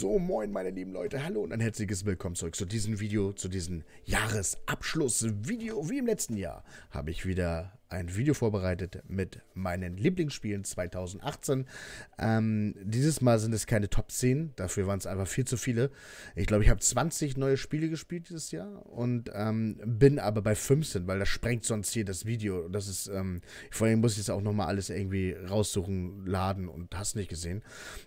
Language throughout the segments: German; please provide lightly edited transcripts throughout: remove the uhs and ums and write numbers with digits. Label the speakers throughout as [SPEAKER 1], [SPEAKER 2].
[SPEAKER 1] So, moin meine lieben Leute, hallo und ein herzliches Willkommen zurück zu diesem Video, zu diesem Jahresabschlussvideo. Wie im letzten Jahr habe ich wieder ein Video vorbereitet mit meinen Lieblingsspielen 2018. Dieses Mal sind es keine Top 10, dafür waren es einfach viel zu viele. Ich glaube, ich habe 20 neue Spiele gespielt dieses Jahr und bin aber bei 15, weil das sprengt sonst hier das Video. Das ist, vor allem muss ich jetzt auch nochmal alles irgendwie raussuchen, laden und hast nicht gesehen.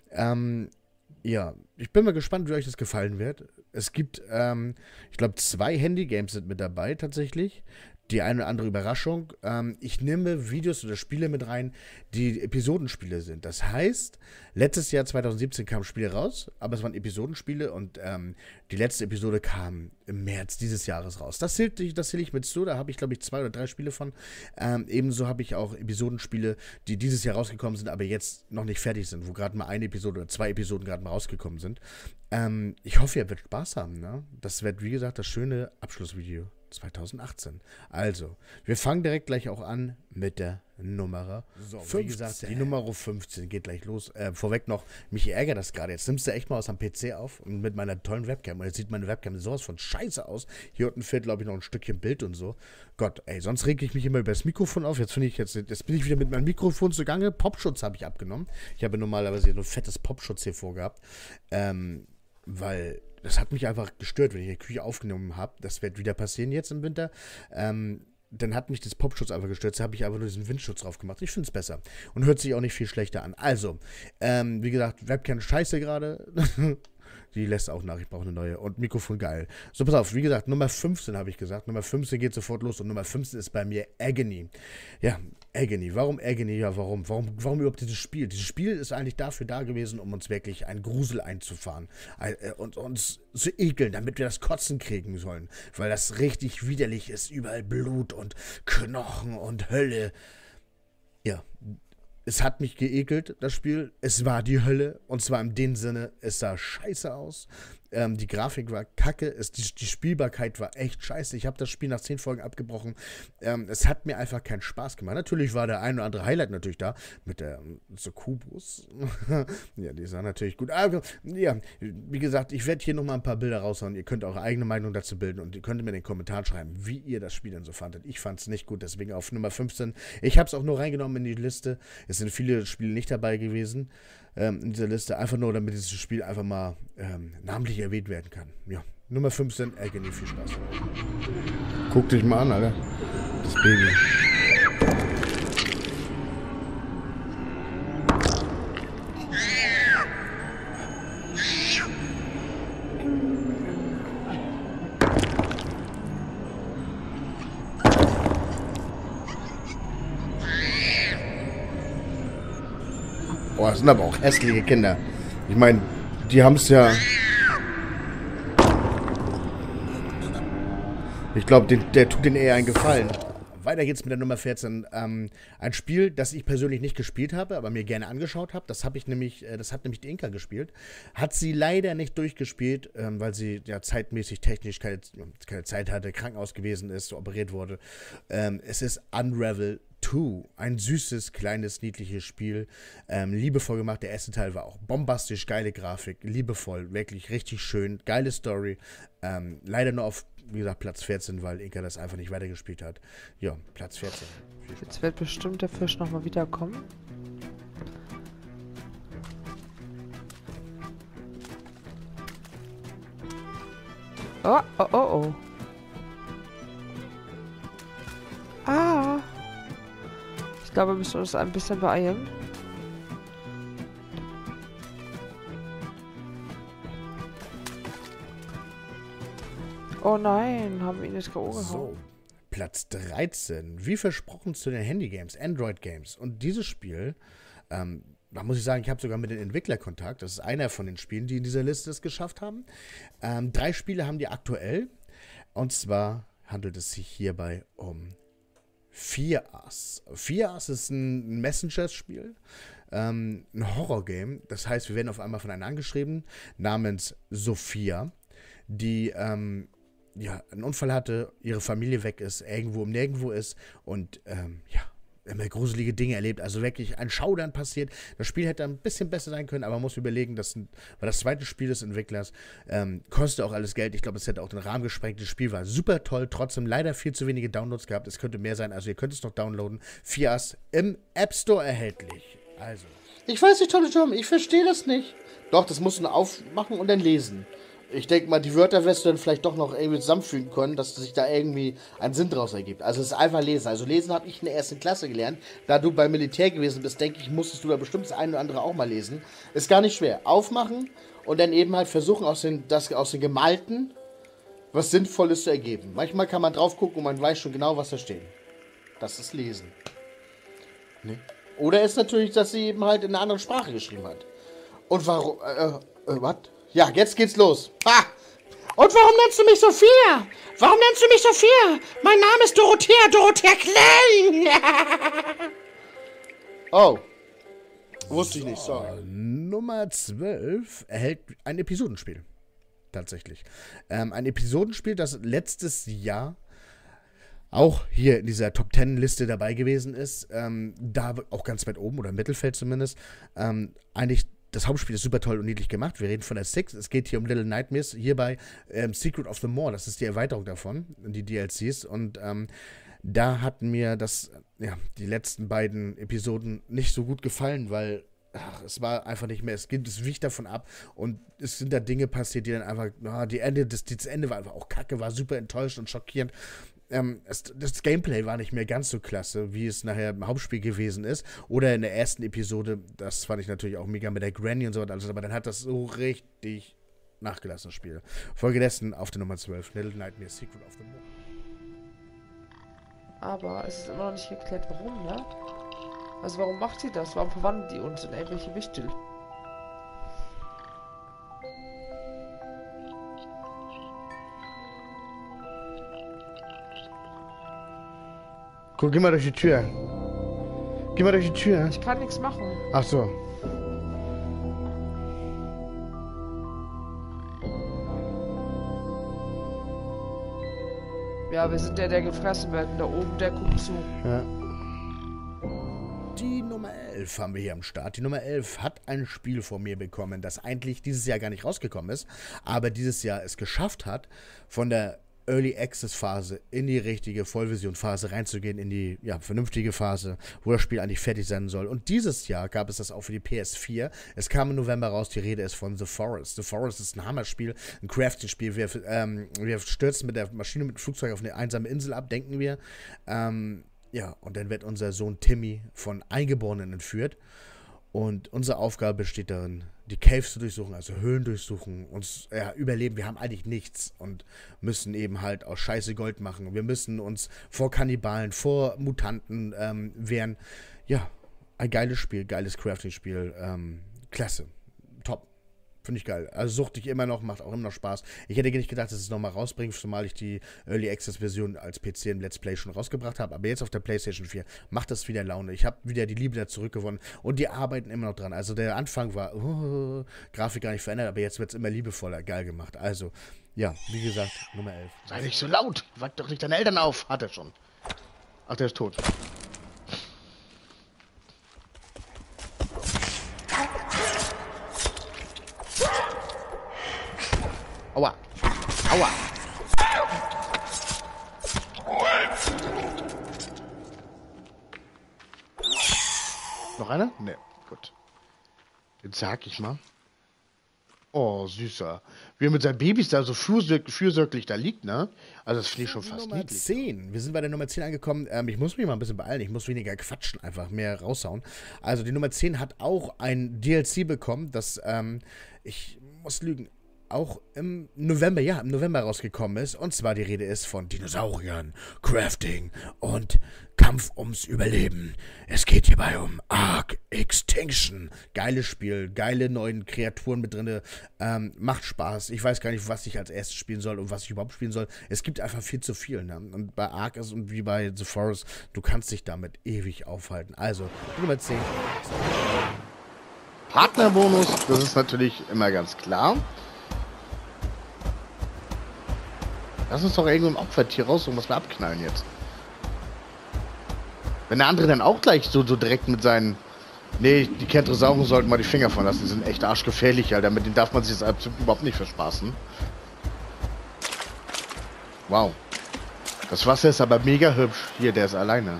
[SPEAKER 1] Ja, ich bin mal gespannt, wie euch das gefallen wird. Es gibt, ich glaube, 2 Handy-Games sind mit dabei tatsächlich. Die eine oder andere Überraschung. Ich nehme Videos oder Spiele mit rein, die Episodenspiele sind. Das heißt, letztes Jahr 2017 kamen Spiele raus, aber es waren Episodenspiele und die letzte Episode kam im März dieses Jahres raus. Das zähle ich mit zu, da habe ich, glaube ich, 2 oder 3 Spiele von. Ebenso habe ich auch Episodenspiele, die dieses Jahr rausgekommen sind, aber jetzt noch nicht fertig sind, wo gerade mal eine Episode oder 2 Episoden gerade mal rausgekommen sind. Ich hoffe, ihr werdet Spaß haben, ne? Das wird, wie gesagt, das schöne Abschlussvideo 2018. Also, wir fangen direkt gleich auch an mit der Nummer 15. Wie gesagt, die Nummer 15 geht gleich los. Vorweg noch, mich ärgert das gerade. Jetzt nimmst du echt mal aus dem PC auf und mit meiner tollen Webcam. Und jetzt sieht meine Webcam sowas von scheiße aus. Hier unten fehlt, glaube ich, noch ein Stückchen Bild und so. Gott, ey, sonst reg ich mich immer über das Mikrofon auf. Jetzt bin ich wieder mit meinem Mikrofon zugange. Popschutz habe ich abgenommen. Ich habe normalerweise so ein fettes Popschutz hier vorgehabt. Weil das hat mich einfach gestört, wenn ich in der Küche aufgenommen habe. Das wird wieder passieren jetzt im Winter. Dann hat mich das Popschutz einfach gestört. Da habe ich einfach nur diesen Windschutz drauf gemacht. Ich finde es besser. Und hört sich auch nicht viel schlechter an. Also, wie gesagt, Webcam scheiße gerade. Die lässt auch nach, ich brauche eine neue. Und Mikrofon geil. So, pass auf, wie gesagt, Nummer 15 habe ich gesagt. Nummer 15 geht sofort los und Nummer 15 ist bei mir Agony. Ja, Agony. Warum Agony? Ja, warum überhaupt dieses Spiel? Dieses Spiel ist eigentlich dafür da gewesen, um uns wirklich einen Grusel einzufahren. Und uns zu ekeln, damit wir das Kotzen kriegen sollen. Weil das richtig widerlich ist. Überall Blut und Knochen und Hölle. Ja, es hat mich geekelt, das Spiel. Es war die Hölle. Und zwar in dem Sinne, es sah scheiße aus. Die Grafik war kacke. Die Spielbarkeit war echt scheiße. Ich habe das Spiel nach 10 Folgen abgebrochen. Es hat mir einfach keinen Spaß gemacht. Natürlich war der ein oder andere Highlight natürlich da. Mit der Succubus. Ja, die sah natürlich gut. Aber, ja, wie gesagt, ich werde hier nochmal ein paar Bilder raushauen. Ihr könnt eure eigene Meinung dazu bilden. Und ihr könnt mir in den Kommentaren schreiben, wie ihr das Spiel denn so fandet. Ich fand es nicht gut, deswegen auf Nummer 15. Ich habe es auch nur reingenommen in die Liste. Es sind viele Spiele nicht dabei gewesen in dieser Liste. Einfach nur, damit dieses Spiel einfach mal namentlich erwähnt werden kann. Ja, Nummer 15, Agony, viel Spaß. Guck dich mal an, Alter. Das Baby. Boah, das sind aber auch hässliche Kinder. Ich meine, die haben es ja... Ich glaube, der tut denen eher einen Gefallen. Weiter geht's mit der Nummer 14. Ein Spiel, das ich persönlich nicht gespielt habe, aber mir gerne angeschaut habe. Das hat nämlich die Inka gespielt. Hat sie leider nicht durchgespielt, weil sie ja zeitmäßig, technisch keine Zeit hatte, Krankenhaus gewesen ist, operiert wurde. Es ist Unravel 2. Ein süßes, kleines, niedliches Spiel. Liebevoll gemacht. Der erste Teil war auch bombastisch, geile Grafik, liebevoll, wirklich richtig schön, geile Story. Leider nur auf, wie gesagt, Platz 14, weil Inka das einfach nicht weitergespielt hat. Ja, Platz 14.
[SPEAKER 2] Jetzt wird bestimmt der Fisch nochmal wiederkommen. Oh, oh, oh, oh. Ah. Ich glaube, wir müssen uns ein bisschen beeilen. Oh nein, haben wir ihn jetzt K.O. gehauen.
[SPEAKER 1] So, Platz 13. Wie versprochen zu den Handy-Games, Android-Games. Und dieses Spiel, da muss ich sagen, ich habe sogar mit den Entwicklern Kontakt. Das ist einer von den Spielen, die in dieser Liste es geschafft haben. 3 Spiele haben die aktuell. Und zwar handelt es sich hierbei um Fear Us. Fear Us ist ein Messenger-Spiel, ein Horror-Game. Das heißt, wir werden auf einmal von einer angeschrieben, namens Sophia, die ja, einen Unfall hatte, ihre Familie weg ist, irgendwo im Nirgendwo ist und ja, immer gruselige Dinge erlebt. Also wirklich ein Schaudern passiert. Das Spiel hätte ein bisschen besser sein können, aber man muss überlegen, weil das zweite Spiel des Entwicklers kostet auch alles Geld. Ich glaube, es hätte auch den Rahmen gesprengt. Das Spiel war super toll, trotzdem leider viel zu wenige Downloads gehabt. Es könnte mehr sein, also ihr könnt es noch downloaden. Fias im App Store erhältlich. Also. Ich weiß nicht, Tommy Tom, ich verstehe das nicht. Doch, das musst du aufmachen und dann lesen. Ich denke mal, die Wörter wirst du dann vielleicht doch noch irgendwie zusammenfügen können, dass sich da irgendwie ein Sinn draus ergibt. Also es ist einfach lesen. Also lesen habe ich in der ersten Klasse gelernt. Da du beim Militär gewesen bist, denke ich, musstest du da bestimmt das eine oder andere auch mal lesen. Ist gar nicht schwer. Aufmachen und dann eben halt versuchen, aus den Gemalten was Sinnvolles zu ergeben. Manchmal kann man drauf gucken und man weiß schon genau, was da steht. Das ist Lesen. Nee. Oder ist natürlich, dass sie eben halt in einer anderen Sprache geschrieben hat. Und warum, was? Ja, jetzt geht's los. Ha! Und warum nennst du mich Sophia? Warum nennst du mich Sophia? Mein Name ist Dorothea Klein. Oh. Wusste ich nicht, sorry. Nummer 12 erhält ein Episodenspiel. Tatsächlich. Ein Episodenspiel, das letztes Jahr auch hier in dieser Top 10 Liste dabei gewesen ist. Da auch ganz weit oben oder im Mittelfeld zumindest. Eigentlich das Hauptspiel ist super toll und niedlich gemacht. Wir reden von der Six. Es geht hier um Little Nightmares. Hierbei Secret of the Moor. Das ist die Erweiterung davon, die DLCs. Und da hatten mir die letzten beiden Episoden nicht so gut gefallen, weil es war einfach nicht mehr. Es wich davon ab. Und es sind da Dinge passiert, die dann einfach, das Ende war einfach auch kacke, war super enttäuscht und schockierend. Das Gameplay war nicht mehr ganz so klasse, wie es nachher im Hauptspiel gewesen ist. Oder in der ersten Episode, das fand ich natürlich auch mega mit der Granny und so weiter, aber dann hat das so richtig nachgelassen, das Spiel. Folgedessen auf der Nummer 12, Little Nightmares Secret of the Moor.
[SPEAKER 2] Aber es ist immer noch nicht geklärt, warum, ne? Also warum macht sie das? Warum verwandeln die uns in irgendwelche Wichtel?
[SPEAKER 1] Guck, geh mal durch die Tür. Geh mal durch die Tür.
[SPEAKER 2] Ich kann nichts machen.
[SPEAKER 1] Ach so.
[SPEAKER 2] Ja, wir sind der gefressen wird. Da oben, der guckt zu.
[SPEAKER 1] Ja. Die Nummer 11 haben wir hier am Start. Die Nummer 11 hat ein Spiel von mir bekommen, das eigentlich dieses Jahr gar nicht rausgekommen ist, aber dieses Jahr es geschafft hat, von der Early Access Phase in die richtige Vollversion Phase reinzugehen, in die vernünftige Phase, wo das Spiel eigentlich fertig sein soll. Und dieses Jahr gab es das auch für die PS4. Es kam im November raus, die Rede ist von The Forest. The Forest ist ein Hammerspiel, ein Crafting-Spiel. Wir stürzen mit der Maschine, mit dem Flugzeug auf eine einsame Insel ab, denken wir. Und dann wird unser Sohn Timmy von Eingeborenen entführt. Und unsere Aufgabe besteht darin, die Caves zu durchsuchen, also Höhlen durchsuchen, uns überleben. Wir haben eigentlich nichts und müssen eben halt aus Scheiße Gold machen. Wir müssen uns vor Kannibalen, vor Mutanten wehren. Ja, ein geiles Spiel, geiles Crafting-Spiel. Klasse. Top. Finde ich geil. Also suchte ich immer noch, macht auch immer noch Spaß. Ich hätte nicht gedacht, dass es nochmal rausbringt, zumal ich die Early Access Version als PC im Let's Play schon rausgebracht habe. Aber jetzt auf der PlayStation 4 macht das wieder Laune. Ich habe wieder die Liebe da zurückgewonnen und die arbeiten immer noch dran. Also der Anfang war Grafik gar nicht verändert, aber jetzt wird es immer liebevoller. Geil gemacht. Also, ja, wie gesagt, Nummer 11.
[SPEAKER 3] Sei nicht so laut. Wack doch nicht deine Eltern auf. Hat er schon. Ach, der ist tot. Aua. Aua. Noch einer? Ne, gut. Jetzt sag ich mal. Oh, süßer. Wie er mit seinen Babys da so fürsorglich da liegt, ne? Also das finde ich schon fast
[SPEAKER 1] Nummer
[SPEAKER 3] niedlich.
[SPEAKER 1] 10. Wir sind bei der Nummer 10 angekommen. Ich muss mich mal ein bisschen beeilen. Ich muss weniger quatschen, einfach mehr raushauen. Also die Nummer 10 hat auch ein DLC bekommen, das, ich muss lügen, auch im November rausgekommen ist. Und zwar die Rede ist von Dinosauriern, Crafting und Kampf ums Überleben. Es geht hierbei um Ark Extinction. Geiles Spiel, geile neuen Kreaturen mit drin. Macht Spaß. Ich weiß gar nicht, was ich als erstes spielen soll und was ich überhaupt spielen soll. Es gibt einfach viel zu viel. Ne? Und bei Ark ist und wie bei The Forest, du kannst dich damit ewig aufhalten. Also, Nummer 10.
[SPEAKER 3] Partnerbonus, das ist natürlich immer ganz klar. Lass uns doch irgendwo ein Opfertier raussuchen, was wir abknallen jetzt. Wenn der andere dann auch gleich so direkt mit seinen... Nee, die Kentresauren sollten mal die Finger von lassen. Die sind echt arschgefährlich, Alter. Mit denen darf man sich jetzt überhaupt nicht verspaßen. Wow. Das Wasser ist aber mega hübsch. Hier, der ist alleine.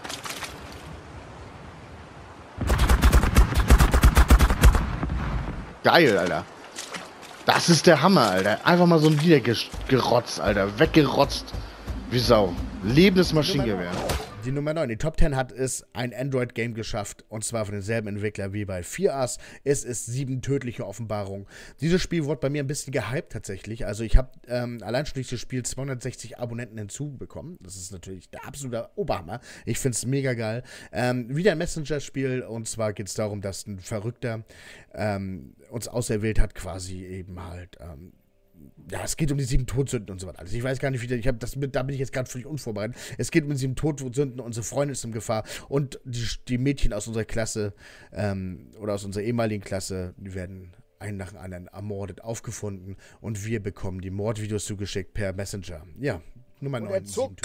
[SPEAKER 3] Geil, Alter. Das ist der Hammer, Alter. Einfach mal so ein Niedergerotzt, Alter. Weggerotzt. Wie Sau. Lebendes Maschinengewehr.
[SPEAKER 1] Die Nummer 9, die Top 10 hat es ein Android-Game geschafft, und zwar von denselben Entwickler wie bei 4Us. Es ist 7 tödliche Offenbarungen. Dieses Spiel wurde bei mir ein bisschen gehypt tatsächlich. Also ich habe allein schon dieses Spiel 260 Abonnenten hinzubekommen. Das ist natürlich der absolute Oberhammer. Ich finde es mega geil. Wieder ein Messenger-Spiel, und zwar geht es darum, dass ein Verrückter uns auserwählt hat, quasi eben halt... ja, es geht um die 7 Todsünden und so weiter. Also ich weiß gar nicht, da bin ich jetzt gerade völlig unvorbereitet. Es geht um die 7 Todsünden, unsere Freundin ist in Gefahr und die Mädchen aus unserer Klasse oder aus unserer ehemaligen Klasse, die werden einen nach dem anderen ermordet, aufgefunden, und wir bekommen die Mordvideos zugeschickt per Messenger. Ja, Nummer 9.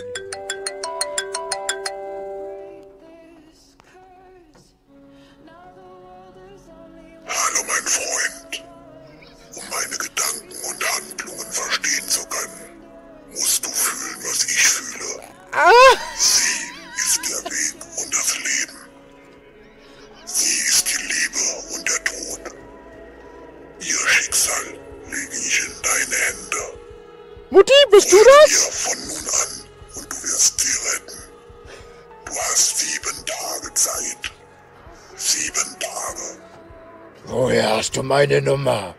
[SPEAKER 4] Hallo mein Freund. Um meine Gedanken und Handlungen verstehen zu können, musst du fühlen, was ich fühle. Sie ist der Weg und das Leben. Sie ist die Liebe und der Tod. Ihr Schicksal lege ich in deine Hände.
[SPEAKER 2] Mutti, bist du
[SPEAKER 4] Folge
[SPEAKER 2] das?
[SPEAKER 4] ihr von nun an und du wirst sie retten. Du hast 7 Tage Zeit. 7 Tage.
[SPEAKER 1] Woher hast du meine Nummer?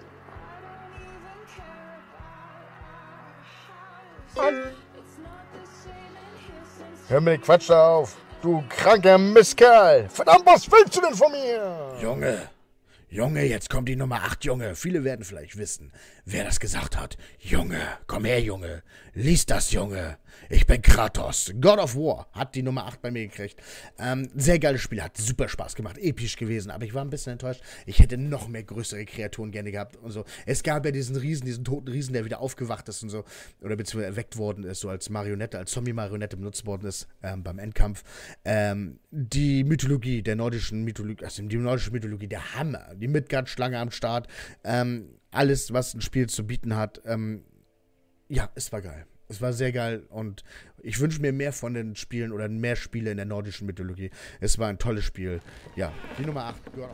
[SPEAKER 3] Hör mir den Quatsch auf. Du kranker Mistkerl. Verdammt, was willst du denn von mir?
[SPEAKER 1] Junge, jetzt kommt die Nummer 8, Junge. Viele werden vielleicht wissen, wer das gesagt hat. Junge, komm her, Junge. Lies das, Junge. Ich bin Kratos. God of War hat die Nummer 8 bei mir gekriegt. Sehr geiles Spiel, hat super Spaß gemacht, episch gewesen, aber ich war ein bisschen enttäuscht. Ich hätte noch mehr größere Kreaturen gerne gehabt und so. Es gab ja diesen toten Riesen, der wieder aufgewacht ist und so, oder beziehungsweise erweckt worden ist, so als Marionette, als Zombie-Marionette benutzt worden ist beim Endkampf. Die Mythologie, der nordischen Mythologie, also die nordische Mythologie, der Hammer. Die Midgard-Schlange am Start. Alles, was ein Spiel zu bieten hat. Ja, es war geil. Es war sehr geil, und ich wünsche mir mehr von den Spielen oder mehr Spiele in der nordischen Mythologie. Es war ein tolles Spiel. Ja, die Nummer 8. Ja.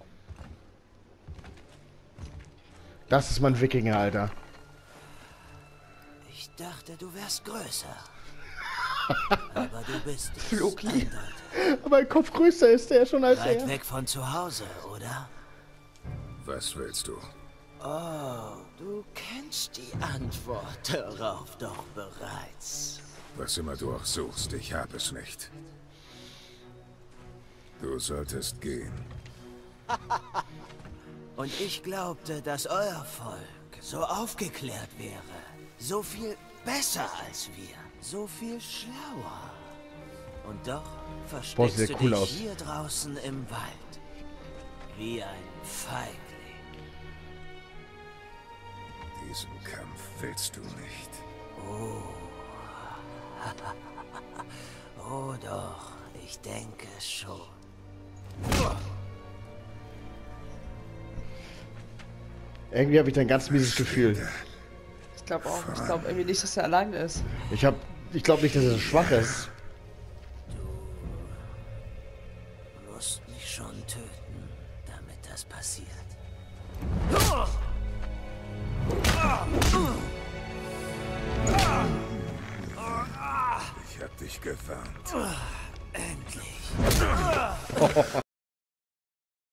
[SPEAKER 3] Das ist mein Wikinger, Alter.
[SPEAKER 5] Ich dachte, du wärst größer. Aber du bist es.
[SPEAKER 3] Floki.
[SPEAKER 5] Eindeutig.
[SPEAKER 3] Aber mein Kopf größer ist der schon als
[SPEAKER 5] Weit
[SPEAKER 3] er.
[SPEAKER 5] weg von zu Hause, oder?
[SPEAKER 4] Was willst du?
[SPEAKER 5] Oh, du kennst die Antwort darauf doch bereits.
[SPEAKER 4] Was immer du auch suchst, ich habe es nicht. Du solltest gehen.
[SPEAKER 5] Und ich glaubte, dass euer Volk so aufgeklärt wäre. So viel besser als wir. So viel schlauer. Und doch versteckst
[SPEAKER 3] sieht
[SPEAKER 5] du
[SPEAKER 3] cool
[SPEAKER 5] dich
[SPEAKER 3] aus.
[SPEAKER 5] hier draußen im Wald. Wie ein Feigling.
[SPEAKER 4] Diesen Kampf willst du nicht.
[SPEAKER 5] Oh doch, ich denke schon.
[SPEAKER 3] Irgendwie habe ich da ein ganz mieses Gefühl.
[SPEAKER 2] Ich glaube auch. Ich glaube irgendwie nicht, dass er alleine ist.
[SPEAKER 3] Ich glaube nicht, dass er so schwach ist.
[SPEAKER 5] Du musst mich schon töten, damit das passiert.
[SPEAKER 4] Ich hab dich gewarnt.
[SPEAKER 5] Endlich.